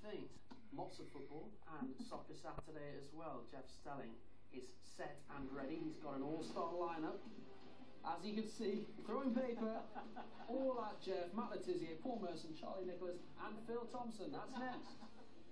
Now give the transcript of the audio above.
feet. Lots of football and Soccer Saturday as well. Jeff Stelling is set and ready. He's got an all-star lineup. As you can see, throwing paper all at Jeff, Matt Letizia, Paul Merson, Charlie Nicholas and Phil Thompson. That's next.